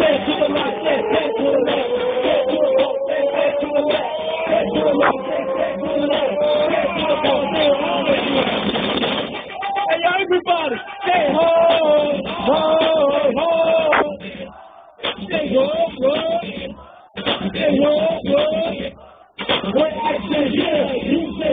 Everybody, stay home, home, home. Stay home, home. Stay home, home. What I say, yeah, you say